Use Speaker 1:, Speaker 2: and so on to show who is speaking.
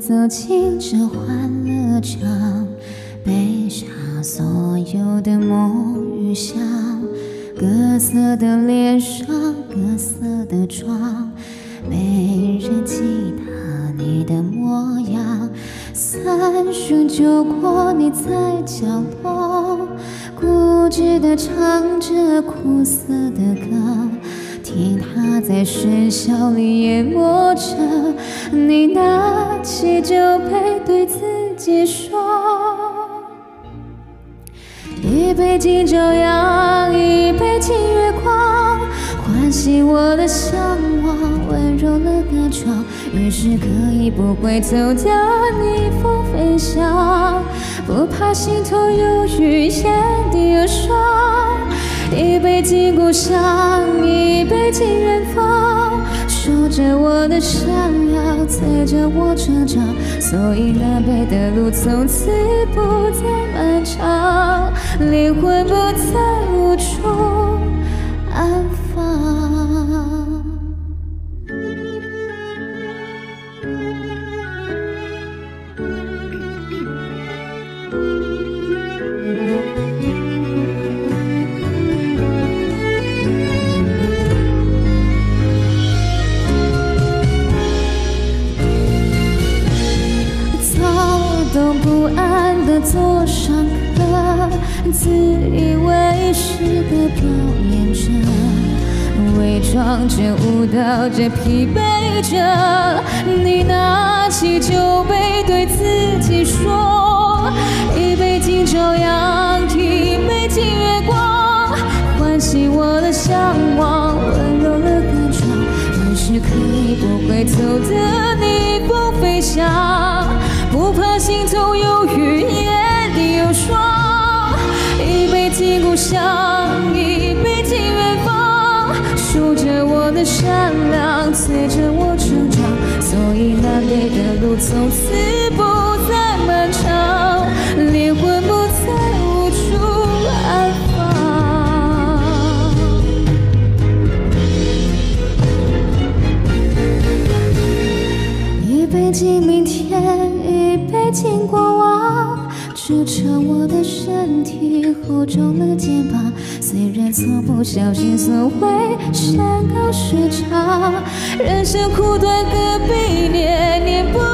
Speaker 1: 走进这欢乐场，背上所有的梦与想，各色的脸上，各色的妆，没人记得你的模样。3巡酒过，你在角落，固执地唱着苦涩的歌，听它在喧嚣里淹没着。你拿起酒杯，对自己说：一杯敬朝阳，一杯敬月光，唤醒我的向往，温柔了歌唱。于是可以不回头的逆风飞翔，不怕心头有雨，眼底有霜。一杯敬故乡，一杯敬远方，守着我的善良，催着我成长。所以南北的路从此不再漫长，灵魂不再无处安放。动不安地坐上课，自以为是地表演着，伪装着舞蹈着疲惫着。你拿起酒杯，对自己说：一杯敬朝阳，一杯敬月光，唤醒我的向往，温柔了歌唱。于是可以不回头的逆风飞翔，不怕心头有雨，眼底有霜。一杯敬故乡，一杯敬远方，守着我的善良，催着我成长。所以南北的路从此不再漫长，灵魂不再无处安放。一杯敬明天，一杯敬过往，支撑我的身体，厚重了肩膀。虽然从不小心所谓山高水长，人生苦短，何必念念不